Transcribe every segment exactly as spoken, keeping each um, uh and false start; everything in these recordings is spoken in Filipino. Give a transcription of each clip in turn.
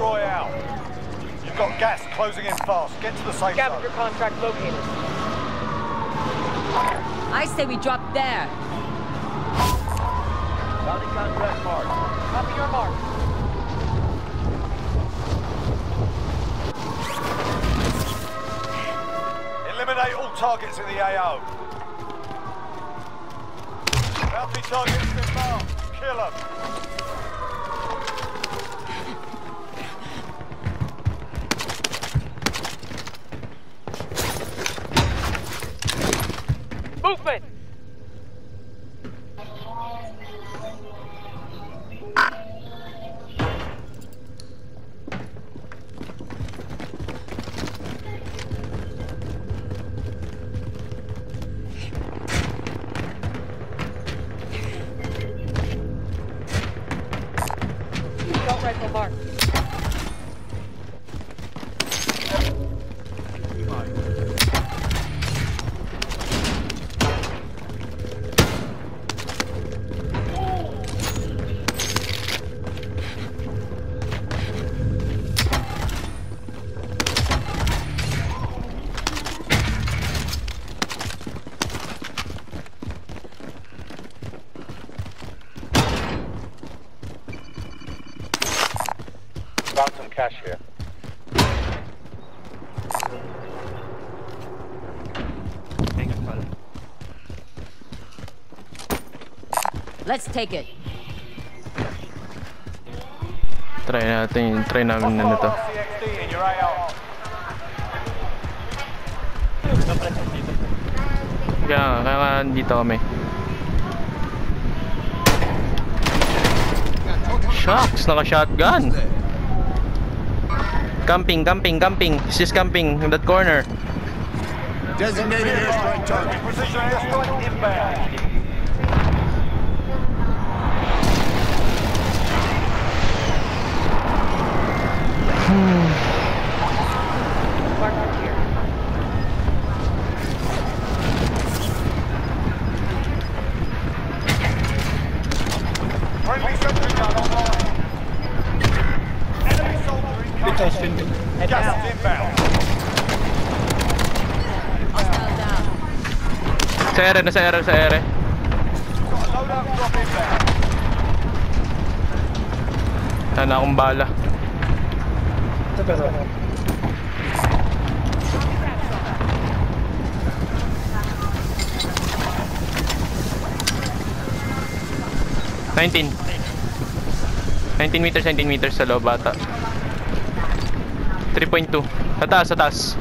royale. You've got gas closing in fast. Get to the safe zone. Scavenger contract located. I say we drop there. Bounty contract marked. Copy your mark. Eliminate all targets in the A O. Bounty targets been marked. Kill them. Movement! Assault rifle marked. Found some cash here. Let's take it. Try natin, try namin na nito. Kaya nga, kaya nga dito kami. Shucks, naka-shotgun. Camping, camping, camping. This is camping in that corner. Designated airstrike target. Precision airstrike inbound. Mark here. Friendly sentry gun online. Enemy soldier incoming. Gas inbound. Hostile down. Sa ere, nasa ere, sa ere. Loadout drop inbound. Sana akong bala. nineteen. nineteen meters, nineteen meters sa loob bata. three point two. Sa taas, sa taas.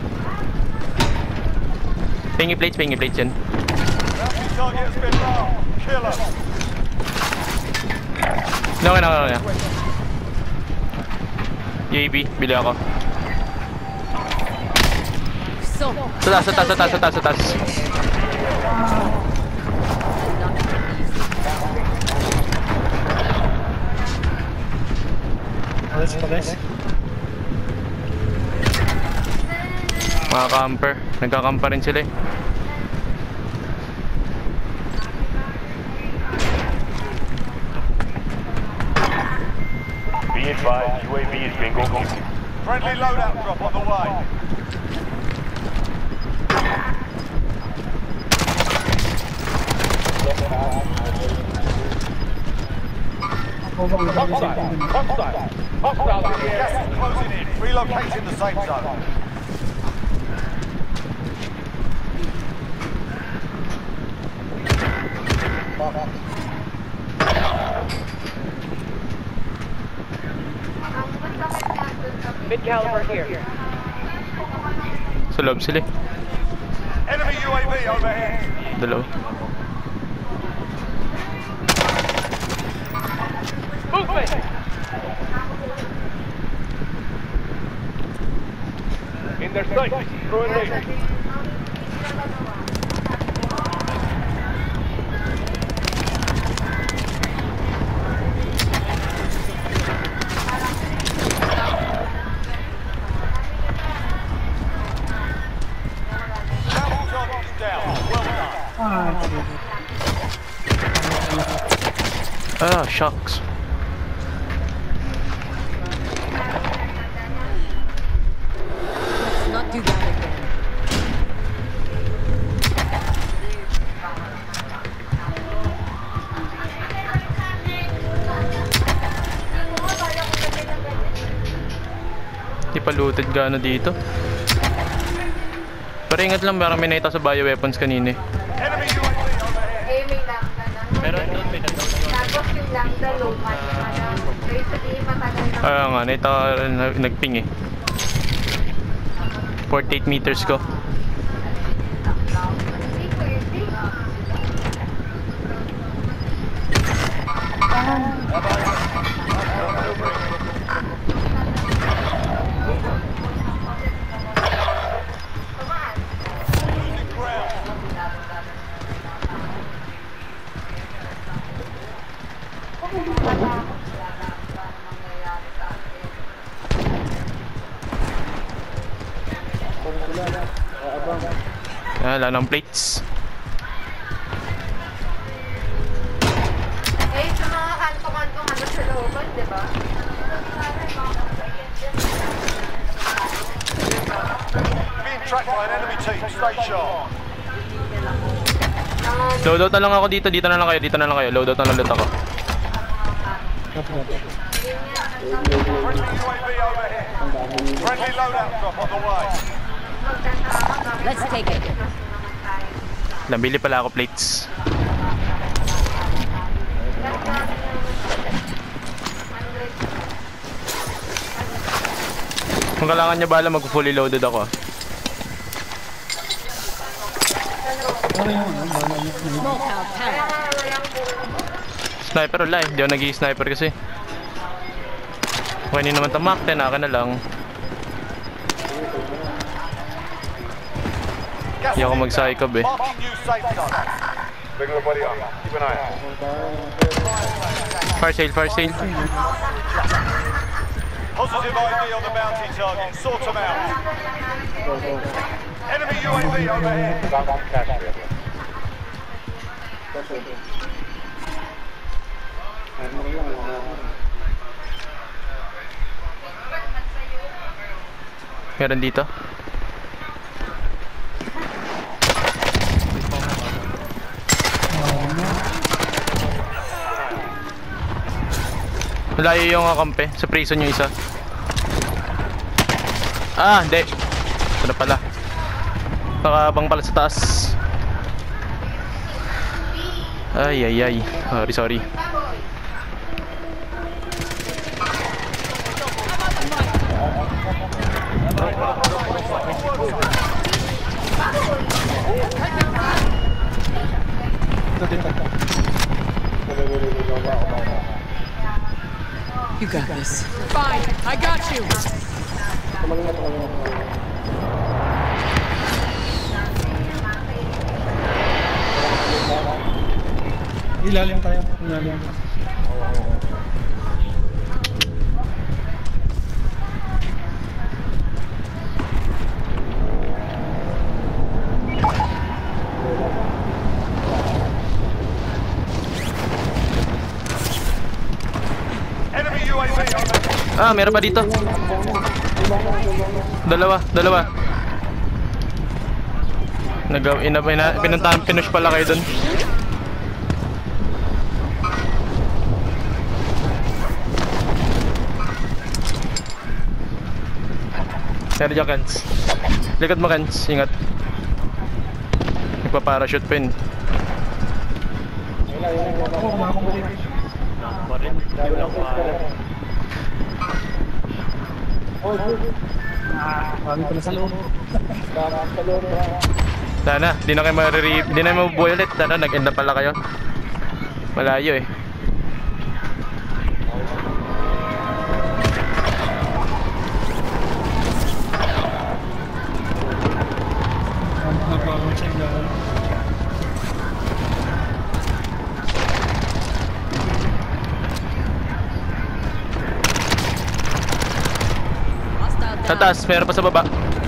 Pingy plates, pingy plates yan. Bounty target has been marked. Kill them. No, no, no, no. U A V, bili ako. So, Sa taas, sa taas, sa taas, sa taas, sa taas. Mga camper, nagkakampa rin sila eh. Be advised, U A V is bingo. Friendly loadout drop on the way. Hostile. Hostile. Hostile in the Gas air. is closing in. Relocating the safe zone. Mid caliber here. Sa loob sila eh. Enemy U A V overhead. Dalawa. Movement! In their sight. Throw it later. Double target is down. Well done. Ah, shucks. Di pa looted gaano dito. Pero ingat lang, parang may nakita sa bioweapons kanina eh. Enemy U A V overhead. Aiming lang ka na. Meron doon, may nag-down Tapos yung lang dalong ano. Kaya sabihin matagal na. Ah, nga, nakita ko rin, nag- nag-ping eh. forty-eight meters ko. Hindi pwede. Ah, wala ng plates. Eh, sa mga kanto-kantong ano sa looban, di ba? Being tracked by an enemy team. Stay sharp. Loadout na lang ako dito, dito na lang kayo, dito na lang kayo. Loadout na lang ulit ako. Friendly U A V overhead. Friendly loadout drop on the way. Let's take it. Nabili pala ako plates. Kung kailangan niya bala, mag-fully loaded ako. Smoke out tank. Sniper wala eh, hindi ako nag-i-sniper kasi. Okay, hindi naman tamak, ten, akin na lang. Gas Hindi ako is mag-psychob eh. marking new safe zone. Bring everybody up. Keep an eye out. Fire sale, fire sale. Positive I D on the bounty target. Sort them out. Enemy U A V overhead. Found some cash here. Meron dito. Malayo yung kakampi. Sa prison yung isa. Ah, hindi. Ito na pala. Nakabang pala sa taas. Ay, ay, ay. Sorry, sorry. You got this. Fine, I got you. Ilalim tayo. Ilalim. Enemy U A V overhead. Ah, meron pa dito. Dalawa, dalawa. Nagaw, ina, ina, pinuntahan, pinush pala kayo dun. Meron dyan, Kans. Likod mo, Kans. Ingat. Nagpa-parachute pa yun. Kami pala sa loob. Sana, di na kayo mariri... Di na mabubuhay ulit. Sana, nag-end na pala kayo. Malayo eh. Nagpapagod sa ilalim. Hostile Sa down. taas, meron pa sa baba.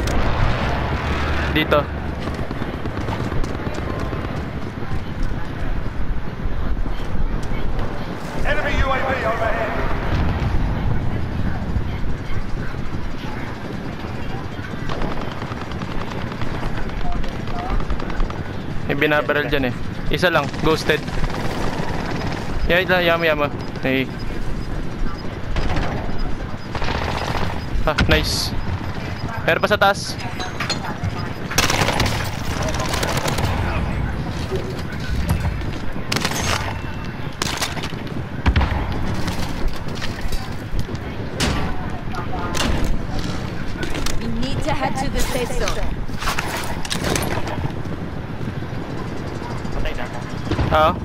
Dito. Enemy U A V overhead. May binabaril dyan eh. Isa lang, ghosted. Yama, yama, yama. Hey. Ah, nice. Meron pa sa taas. We need to head to the safe zone. Ah.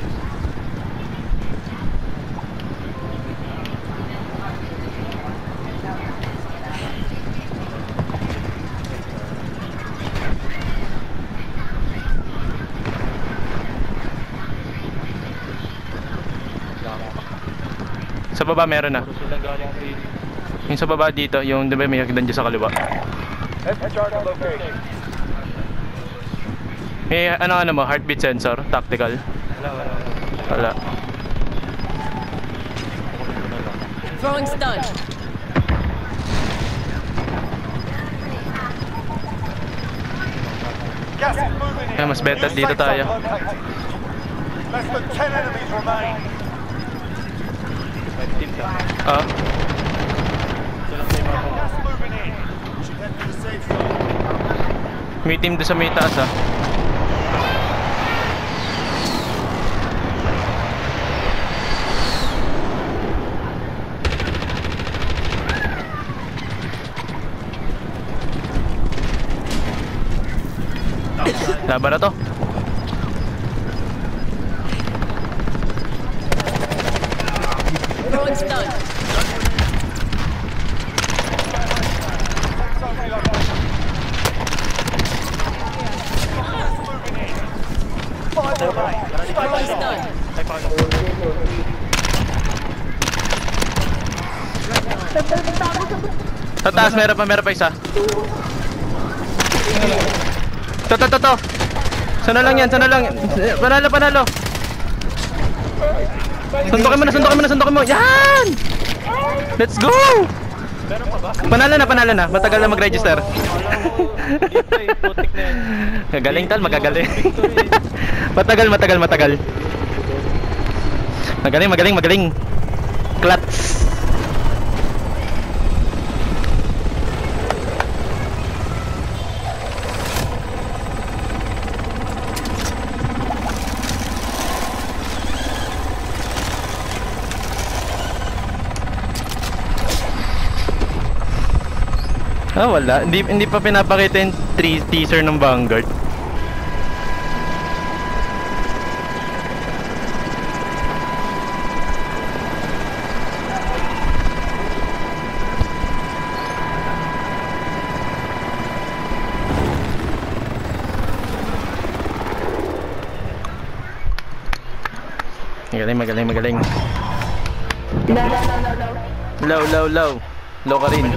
Sa baba meron na. Yung sa baba dito, yung diba may hagdan dyan sa kaliwa. Charge location. May ano ano mo, heartbeat sensor, tactical. Wala. Throwing stun. Gas is moving in. Kaya mas better New dito safe zone tayo. located. Less than ten enemies remain. Ah. Gas moving in. Should head to the safe zone. May team doon sa may taas ah. Laban na to. Throwing stun. Throwing stun. Sa taas meron pa, meron pa isa. To, to, to, to. Sana lang yan, sana lang. Panalo, panalo. Sundukin mo na, sundukin mo na, sundukin mo. Yan! Let's go! Panalo na, panalo na. Matagal na mag-register. Gagaling tal, magagaling. Matagal, matagal, matagal. Magaling, magaling, magaling. Clutch. Ah, wala. Hindi, hindi pa pinapakita yung three teaser ng Vanguard. Magaling, magaling, magaling. Low, low, low. Low ka rin.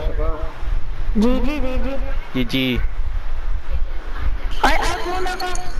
G G, G G. G G. Ay, out muna ka.